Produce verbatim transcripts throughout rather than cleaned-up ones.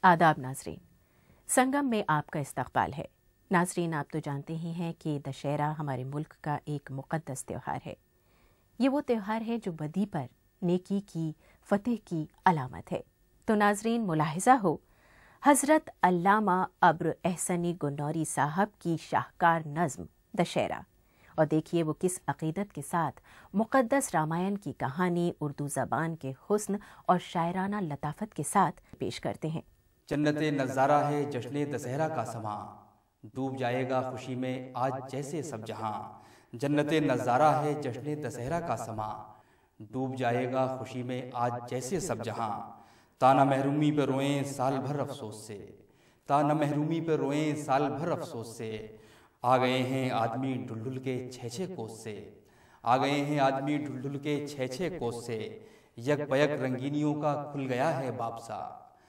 आदाब नाजरीन, संगम में आपका इस्तकबाल है। नाजरीन, आप तो जानते ही हैं कि दशहरा हमारे मुल्क का एक मुक़द्दस त्यौहार है। ये वो त्यौहार है जो बदी पर नेकी की फ़तेह की अलामत है। तो नाजरीन, मुलाहिज़ा हो हज़रत अल्लामा अब्र एहसनी गुन्नौरी साहब की शाहकार नज़्म दशहरा, और देखिए वो किस अक़ीदत के साथ मुक़द्दस रामायण की कहानी उर्दू ज़बान के हुस्न और शायराना लताफ़त के साथ पेश करते हैं। जन्नते नज़ारा है जश्ने दशहरा का समा, डूब जाएगा खुशी में आज जैसे सब जहां। जन्नते नज़ारा है जश्ने दशहरा का समा, डूब जाएगा खुशी में आज जैसे सब जहां। ताना महरूमी पे रोएं साल भर अफसोस से, ताना महरूमी पे रोएं साल भर अफसोस से। आ गए हैं आदमी ढुलढुल के छः छः कोस से, आ गए हैं आदमी ढुलढुल के छः छः कोस से। यक बयक रंगीनियों का खुल गया है बाबसा,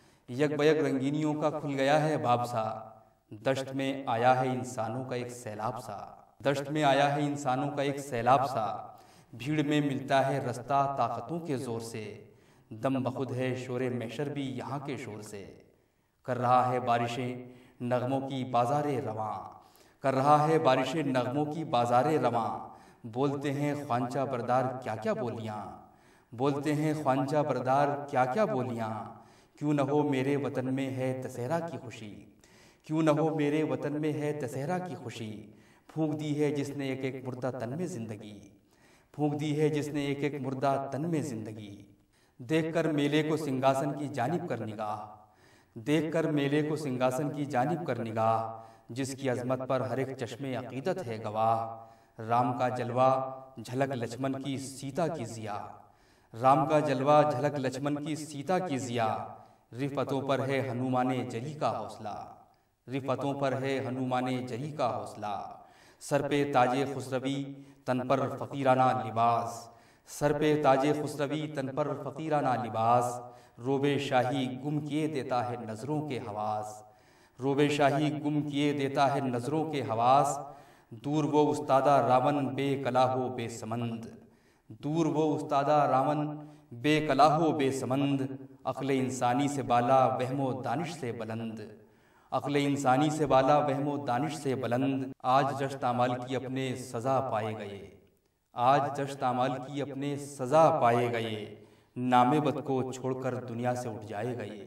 यक बयक रंगीनियों का खुल गया है बाबसा। दश्त में आया है इंसानों का एक सैलाब सा, दश्त में आया है इंसानों का एक सैलाब सा। भीड़ में मिलता है रास्ता ताकतों के ज़ोर से, दम बखुद है शोरे महशर भी यहाँ के शोर से। कर रहा है बारिशें नगमों की बाज़ारे रवां, कर रहा है बारिशें नगमों की बाज़ारे रवां। बोलते हैं ख्वांचा बरदार क्या क्या बोलियाँ, बोलते हैं ख्वांचा बरदार क्या क्या बोलियाँ। क्यों न हो मेरे वतन में है दशहरा की खुशी, क्यों न हो मेरे वतन में है दशहरा की खुशी। फूंक दी है जिसने एक एक मुर्दा तन में ज़िंदगी, फूंक दी है जिसने एक एक मुर्दा तन में ज़िंदगी। देख कर मेले को सिंहासन की जानिब कर निगाह, देख कर मेले को सिंहासन की जानिब कर निगाह। जिसकी अजमत पर हर एक चश्मे अकीदत है गवाह। राम का जलवा झलक लक्ष्मण की सीता की जिया, राम का जलवा झलक लक्ष्मण की सीता की जिया। रिफतों पर है हनुमाने जली का हौसला, रिफतों पर है हनुमाने जली का हौसला। सर पे ताजे खुसरवी तन पर फ़कीराना लिबास, सर पे ताजे खुसरवी तन पर फ़कीराना लिबास। रोबे शाही गुम किए देता है नज़रों के हवास, रोबे शाही गुम किए देता है नज़रों के हवास। दूर वो उस्तादा रावण बेकला हो बेसमंद, दूर वो उस्तादा रावण बेकला हो बेसमंद। अक्ल इंसानी से बाला वहमो दानिश से बुलंद, अक्ल इंसानी से बाला वहमो दानिश से बुलंद। आज जश्न आमाल की अपने सज़ा पाए गए, आज जश्न आमाल की अपने सज़ा पाए गए। नामे बद को छोड़कर दुनिया से उठ जाए गए,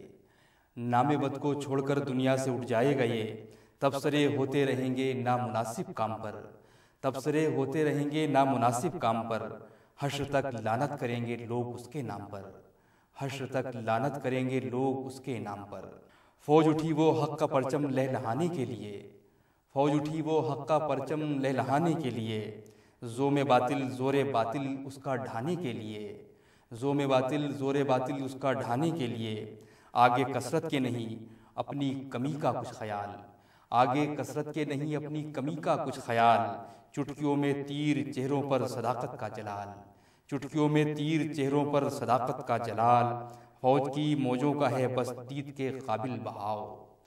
नामे बद को छोड़कर दुनिया से उठ जाए गए। तबसरे होते रहेंगे नामुनासिब काम पर, तबसरे होते रहेंगे नामुनासिब काम पर। हश्र तक लानत करेंगे लोग उसके नाम पर, हश्र तक लानत करेंगे लोग उसके नाम पर। फौज उठी वो हक का परचम लहलहाने के लिए, फौज उठी वो हक का परचम लहलहाने के लिए। ज़ोमे बातिल ज़ोरे बातिल उसका ढाने के लिए, ज़ोमे बातिल ज़ोरे बातिल उसका ढाने के लिए। आगे कसरत के नहीं अपनी कमी का कुछ ख्याल, आगे कसरत के नहीं अपनी कमी का कुछ ख्याल। चुटकियों में तीर चेहरों पर सदाकत का जलाल, चुटकियों में तीर चेहरों पर सदाकत का जलाल। फौज की मौजों का है बस दीद के काबिल बहाव,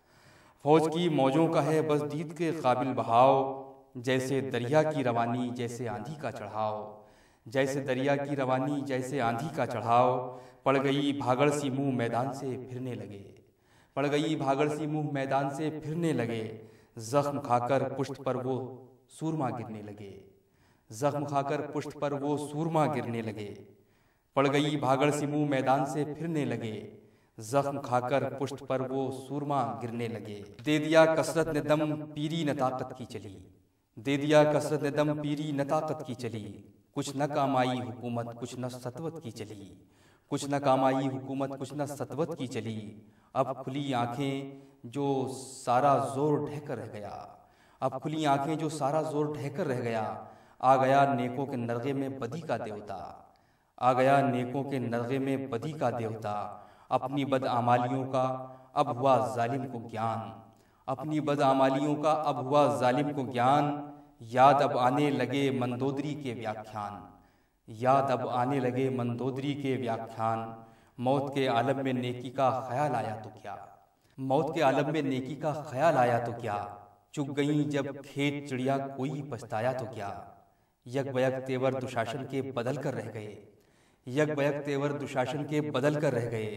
फौज की मौजों का है बस दीद के काबिल बहाव। जैसे दरिया की रवानी जैसे आंधी का चढ़ाव, जैसे दरिया की रवानी जैसे आंधी का चढ़ाव। पड़ गई भागड़ सी मुँह मैदान से फिरने लगे, पड़ गई भागड़ सी मुँह मैदान से फिरने लगे। जख्म खाकर पुष्ट पर वो सूरमा गिरने लगे, जख्म खाकर पुष्ट पर वो सूरमा गिरने लगे। पड़ गई भागड़ सी मुँह मैदान से फिरने लगे, जख्म खाकर पुष्ट पर वो सूरमा गिरने लगे। दे दिया कसरत ने दम पीरी न ताकत की चली, दे दिया कसरत ने दम पीरी न ताकत की चली। कुछ न काम आई हुकूमत कुछ न सतवत की चली, कुछ न काम आई हुकूमत कुछ न सतवत की चली। अब खुली आंखें जो सारा जोर ढहकर रह गया, अब खुली आंखें जो सारा जोर ढहकर रह गया। आ गया नेकों के नरगे में बदी का देवता, आ गया नेकों के नरगे में बदी का देवता। अपनी बदआमालियों का अब हुआ जालिम को ज्ञान, अपनी बदआमालियों का अब हुआ जालिम को ज्ञान। याद अब आने लगे मंदोदरी के व्याख्यान, याद अब आने लगे मंदोदरी के व्याख्यान। मौत के आलम में नेकी का ख्याल आया तो क्या, मौत के आलम में नेकी का ख्याल आया तो क्या। चुग गई जब खेत चिड़िया कोई पछताया तो क्या। यक बयक तेवर दुशासन के बदल कर रह गए, यक बयक तेवर दुशासन के बदल कर रह गए।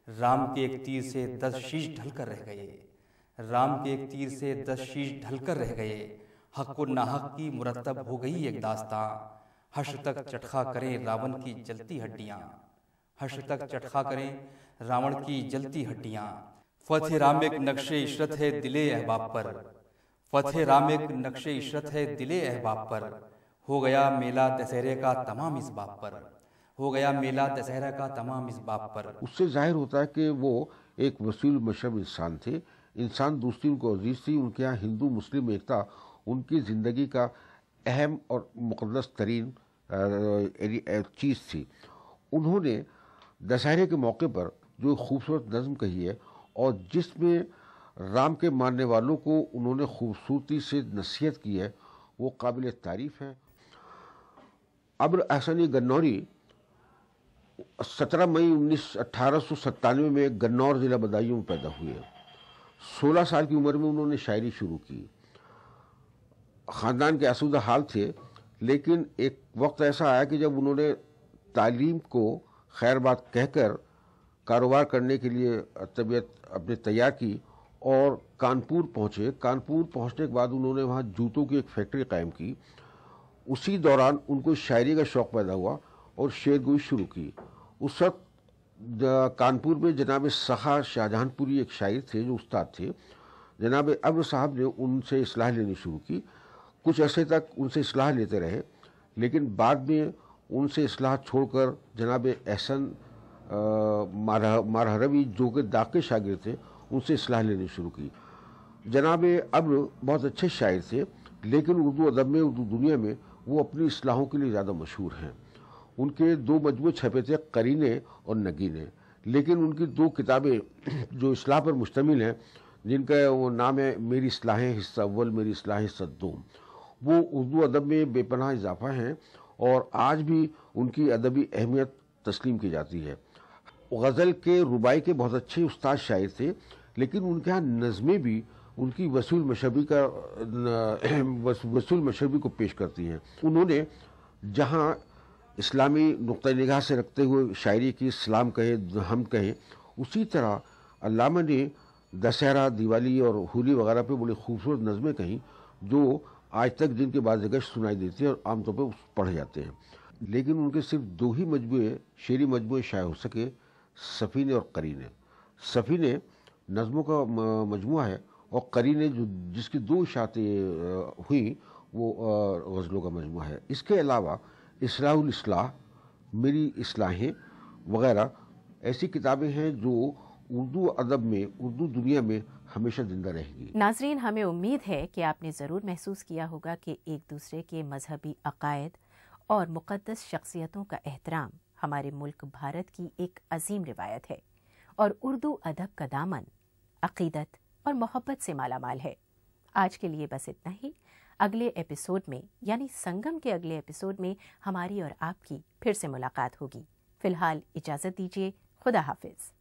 رام کے ایک تیر سے دس شیش ڈھل کر رہ گئے، رام کے ایک تیر سے دس شیش ڈھل کر رہ گئے، حق و ناحق کی مرتب ہو گئی ایک داستاں، حشر تک چٹخا کریں راون کی جلتی ہڈیاں، حشر تک چٹخا کریں راون کی جلتی ہڈیاں۔ فتح رام ایک نقش عشرت ہے دل احباب پر، فتح رام ایک نقش عشرت ہے دل احباب پر، ہو گیا میلہ دسہرے کا تمام اس باب پر، ہو گیا میلہ دسہرہ کا تمام اس باب پر۔ اس سے ظاہر ہوتا ہے کہ وہ ایک وسیع مشرب انسان تھے، انسان دوستی ان کو عزیز تھی، ان کے یہاں ہندو مسلم ایکتا ان کی زندگی کا اہم اور مقدس ترین چیز تھی۔ انہوں نے دسہرے کے موقع پر جو خوبصورت نظم کہی ہے اور جس میں رام کے ماننے والوں کو انہوں نے خوبصورتی سے نصیحت کی ہے، وہ قابل تعریف ہے۔ ابر احسنی گنوری سترہ مئی انیس اٹھارہ سو ستانوے میں گنور ضلع بدایوں میں پیدا ہوئے۔ سولہ سال کی عمر میں انہوں نے شاعری شروع کی۔ خاندان کے آسودہ حال تھے، لیکن ایک وقت ایسا آیا کہ جب انہوں نے تعلیم کو خیر بات کہہ کر کاروبار کرنے کے لیے طبیعت اپنے تیار کی اور کانپور پہنچے۔ کانپور پہنچنے کے بعد انہوں نے وہاں جوتوں کی ایک فیکٹری قائم کی۔ اسی دوران ان کو شاعری کا شوق پیدا ہوا اور شعر گوئی شروع کی۔ اس وقت کانپور میں جناب سخا شاہجہان پوری ایک شاعر تھے جو استاد تھے۔ جناب ابر صاحب نے ان سے اصلاح لینی شروع کی۔ کچھ عرصے تک ان سے اصلاح لیتے رہے، لیکن بعد میں ان سے اصلاح چھوڑ کر جناب احسن مارہروی جو کہ داغ کے شاگرد تھے ان سے اصلاح لینی شروع کی۔ جناب ابر بہت اچھے شاعر تھے، لیکن اردو ادب میں، اردو دنیا میں وہ اپنی اصلاحوں کے لیے زیادہ مشہور ہیں۔ ان کے دو مجموعے چھپے تھے، قرینے اور نگینے، لیکن ان کی دو کتابیں جو اصلاح پر مشتمل ہیں، جن کا وہ نام ہے میری اصلاحیں حصہ اول، میری اصلاحیں حصہ دوم، وہ اردو ادب میں بے پناہ اضافہ ہیں اور آج بھی ان کی ادبی اہمیت تسلیم کی جاتی ہے۔ غزل کے ربائی کے بہت اچھے استاد شاعر تھے، لیکن ان کے ہاں نظمیں بھی ان کی وسیع المشربی کا وسیع المشربی کو پیش کرتی ہیں۔ انہوں نے جہاں اسلامی نقطہ نگاہ سے رکھتے ہوئے شاعری کی اسلام کہیں ہم کہیں، اسی طرح علامہ نے دسہرہ، دیوالی اور ہولی وغیرہ پہ بڑی خوبصورت نظمیں کہیں جو آج تک جن کے بعض گشت سنائی دیتی ہے اور عام طور پہ پڑھے جاتے ہیں۔ لیکن ان کے صرف دو ہی مجموعے شعری مجموعے شائع ہو سکے، سفینے اور قرینے۔ سفینے نظموں کا مجموعہ ہے اور قرینے جو جس کی دو اشاعتیں ہوئیں وہ غزلوں کا مجموعہ ہے۔ اس کے علاوہ اصلاح الاصلاح، میری اصلاحیں وغیرہ ایسی کتابیں ہیں جو اردو ادب میں، اردو دنیا میں ہمیشہ زندہ رہے گی۔ ناظرین، ہمیں امید ہے کہ آپ نے ضرور محسوس کیا ہوگا کہ ایک دوسرے کے مذہبی عقائد اور مقدس شخصیتوں کا احترام ہمارے ملک بھارت کی ایک عظیم روایت ہے، اور اردو ادب کا دامن عقیدت اور محبت سے مالا مال ہے۔ آج کے لیے بس اتنا ہی۔ اگلے ایپیسوڈ میں یعنی سنگم کے اگلے ایپیسوڈ میں ہماری اور آپ کی پھر سے ملاقات ہوگی۔ فی الحال اجازت دیجیے، خدا حافظ۔